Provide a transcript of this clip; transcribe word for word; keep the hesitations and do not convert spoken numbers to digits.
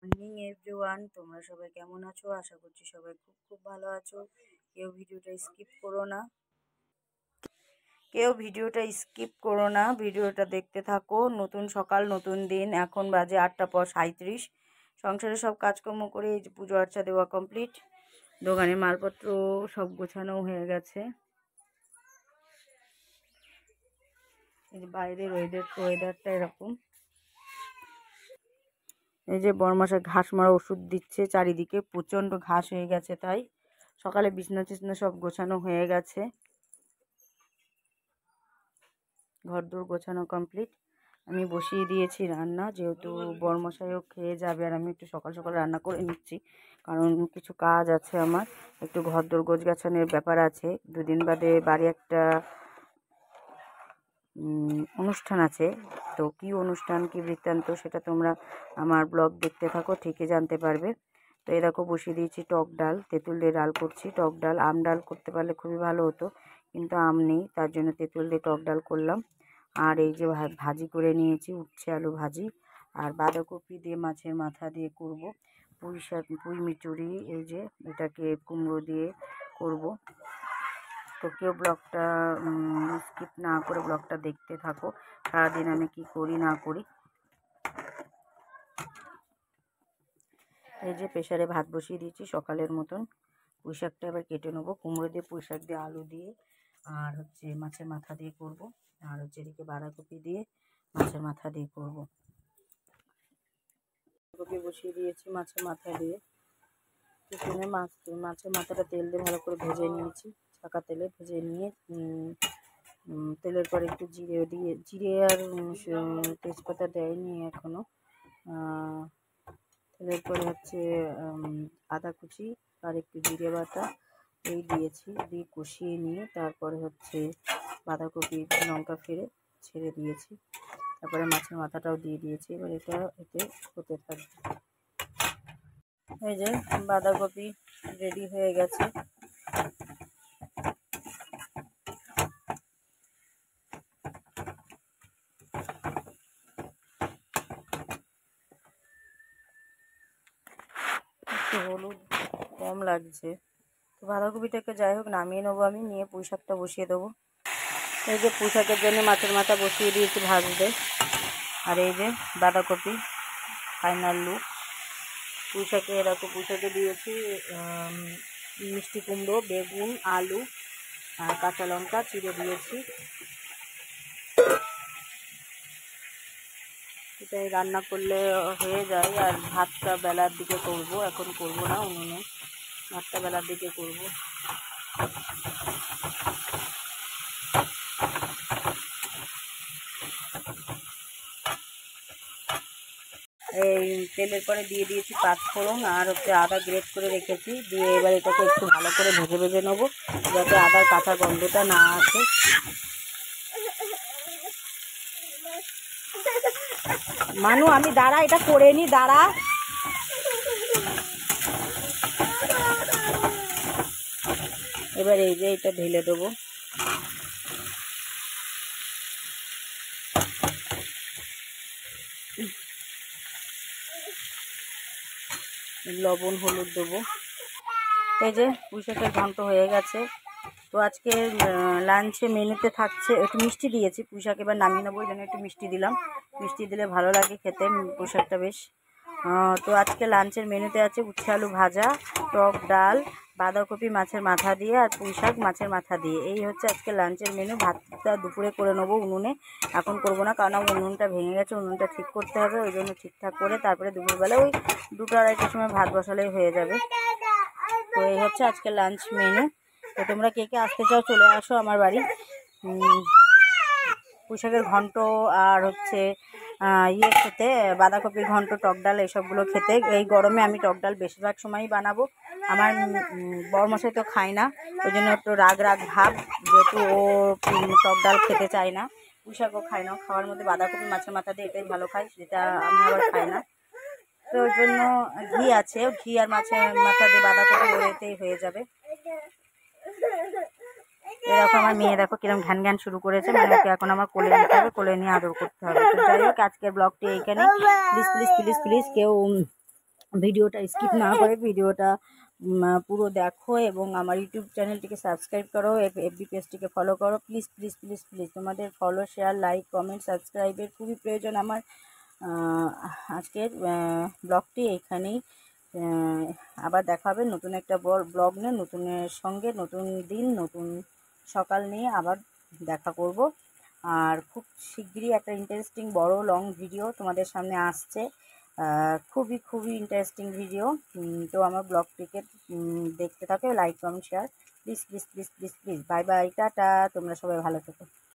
Morning everyone, তোমরা সবাই কেমন আছো? আশা করছি সবাই খুব খুব ভালো আছো। কেউ ভিডিওটা স্কিপ করো না কেউ ভিডিওটা স্কিপ করো না ভিডিওটা দেখতে থাকো। নতুন সকাল, নতুন দিন। এখন বাজে আটটা পর সাঁইত্রিশ। সংসারে সব কাজকর্ম করে এই যে পুজো আর্চা দেওয়া কমপ্লিট। দোকানে মালপত্র সব গোছানো হয়ে গেছে। এই যে বাইরের ওয়েদার ওয়েদারটা এরকম। এই যে বড়মশাই ঘাস মারা ওষুধ দিচ্ছে, চারিদিকে প্রচণ্ড ঘাস হয়ে গেছে, তাই সকালে বিছনা টিছনা সব গোছানো হয়ে গেছে। ঘরদোর গোছানো কমপ্লিট। আমি বসিয়ে দিয়েছি রান্না, যেহেতু বড়মশাইও খেয়ে যাবে আর আমি একটু সকাল সকাল রান্না করে নিচ্ছি, কারণ কিছু কাজ আছে আমার। একটু ঘরদোর গোছ গাছানোর ব্যাপার আছে। দুদিন বাদে বাড়ি একটা অনুষ্ঠান আছে, তো কি অনুষ্ঠান কি বৃত্তান্ত সেটা তোমরা আমার ব্লগ দেখতে থাকো, ঠিকই জানতে পারবে। তো এই দেখো বসিয়ে দিয়েছি টক ডাল, তেঁতুল দিয়ে ডাল করছি। টক ডাল, আম ডাল করতে পারলে খুবই ভালো হতো, কিন্তু আম নেই, তার জন্য তেঁতুল দিয়ে টক ডাল করলাম। আর এই যে ভাজি করে নিয়েছি, উচ্ছে আলু ভাজি, আর বাঁধাকপি দিয়ে মাছের মাথা দিয়ে করব। পুঁই শাক, পুঁই মিচুরি, এই যে এটাকে কুমড়ো দিয়ে করব। তো কেউ ব্লগটা স্কিপ না করে ব্লগটা দেখতে থাকো, সারাদিন আমি কি করি না করি। এই যে প্রেসারে ভাত বসিয়ে দিয়েছি সকালের মতন। পুঁই শাকটা এবার কেটে নেবো, কুমড়ো দিয়ে পুঁই শাক দিয়ে আলু দিয়ে আর হচ্ছে মাছের মাথা দিয়ে করব। আর হচ্ছে এদিকে বাঁধাকপি দিয়ে মাছের মাথা দিয়ে করব। বাঁধাকপি বসিয়ে দিয়েছি মাছের মাথা দিয়ে। টিফিনে মাছ মাছের মাথাটা তেল দিয়ে ভালো করে ভেজে নিয়েছি, ছাকা তেলে ভেজে নিয়ে তেলের পরে একটু জিরে দিয়ে, জিরে আর তেজপাতা দেয়নি এখনও। তেলের পরে হচ্ছে আদা কুচি আর একটু জিরে বাটা এই দিয়েছি, দিয়ে কষিয়ে নিয়ে তারপরে হচ্ছে বাঁধাকপি লঙ্কা ফেলে ছেড়ে দিয়েছি। তারপরে মাছের মাথাটাও দিয়ে দিয়েছি। এবার এটা এতে হতে থাকবে। এই যে বাঁধাকপি রেডি হয়ে গেছে। একটু হলুদ কম লাগছে, তো বাঁধাকপিটাকে যাই হোক নামিয়ে নেবো আমি, নিয়ে পুঁই শাকটা বসিয়ে দেবো। এই যে পুঁই শাকের জন্য মাছের মাথা বসিয়ে দিয়েছি ভাজতে। আর এই যে বাঁধাকপি ফাইনাল লুক। পুঁই শাকে এরকম পুঁই শাকে দিয়েছি মিষ্টি কুমড়ো, বেগুন, আলু আর কাঁচা লঙ্কা চিড়ে দিয়েছি। এটাই রান্না করলে হয়ে যায়। আর ভাতটা বেলার দিকে করব, এখন করব না উনুনে, ভাতটা বেলার দিকে করব। এই তেলের পরে দিয়ে দিয়েছি পাঁচফোড়ন আর হচ্ছে আদা গ্রেট করে রেখেছি, দিয়ে এবার এটাকে একটু ভালো করে ভেজে ভেজে নেবো, যাতে আদার কাঁচা গন্ধটা না আসে। মানু আমি দাঁড়া, এটা করে নি, দাঁড়া। এবার এই যে এটা ঢেলে দেবো। লবণ হলুদ দেবো। এই যে পুঁই শাকের ঘন্ট হয়ে গেছে। তো আজকে লাঞ্চে মেনুতে থাকছে, একটু মিষ্টি দিয়েছি পুঁই শাক, এবার নামিয়ে নেবো, ওই জন্য একটু মিষ্টি দিলাম। মিষ্টি দিলে ভালো লাগে খেতে পুঁই শাকটা বেশ। তো আজকে লাঞ্চের মেনুতে আছে উচ্ছে আলু ভাজা, টক ডাল, বাঁধাকপি মাছের মাথা দিয়ে আর পুঁই শাক মাছের মাথা দিয়ে, এই হচ্ছে আজকে লাঞ্চের মেনু। ভাতটা দুপুরে করে নেবো উনুনে, এখন করব না, কারণ উনুনটা ভেঙে গেছে, উনুনটা ঠিক করতে হবে, ওই জন্য ঠিকঠাক করে তারপরে দুপুরবেলা ওই দুটো আড়াইটার সময় ভাত বসালেই হয়ে যাবে। তো এই হচ্ছে আজকে লাঞ্চ মেনু। তো তোমরা কে কে আসতে চাও চলে আসো আমার বাড়ি। পুঁই শাকের ঘন্ট আর হচ্ছে ইয়ে খেতে, বাঁধাকপির ঘন্ট, টক ডাল এসবগুলো খেতে। এই গরমে আমি টক ডাল বেশিরভাগ সময়ই বানাবো। আমার বড়মশাই তো খায় না, ওই জন্য একটু রাগ রাগ ভাব, যেহেতু ও টক ডাল খেতে চায় না। পুঁই শাকও খায় না, খাওয়ার মধ্যে বাঁধাকপি মাছের মাথা দিয়ে এটাই ভালো খায়, যেটা আমি আবার খাই না। তো ওই জন্য ঘি আছে, ঘি আর মাছের মাথা দিয়ে বাঁধাকপি ওইতেই হয়ে যাবে। এরকম আমার মেয়ে দেখো কিরকম ঘ্যান ঘ্যান শুরু করেছে, মানে ওকে এখন আমার কোলে নিতে হবে, কোলে নিয়ে আদর করতে হবে। তো যাই হোক আজকের ব্লগটি এইখানে। প্লিজ প্লিজ প্লিজ প্লিজ কেউ ভিডিওটা স্কিপ না করে ভিডিওটা পুরো দেখো এবং আমার ইউটিউব চ্যানেলটিকে সাবস্ক্রাইব করো, এফবি পেজটিকে ফলো করো। প্লিজ প্লিজ প্লিজ প্লিজ তোমাদের ফলো, শেয়ার, লাইক, কমেন্ট, সাবস্ক্রাইবের খুবই প্রয়োজন আমার। আজকের ব্লগটি এইখানেই, আবার দেখা হবে নতুন একটা ব্লগ নিয়ে, নতুনের সঙ্গে, নতুন দিন, নতুন সকাল নিয়ে আবার দেখা করব। আর খুব শিগগিরই একটা ইন্টারেস্টিং বড় লং ভিডিও তোমাদের সামনে আসছে, খুবই খুবই ইন্টারেস্টিং ভিডিও। তো আমার ব্লগটিকে দেখতে থাকো, like, comment, share, please please please please please. Bye bye, tata, তোমরা সবাই ভালো থেকো।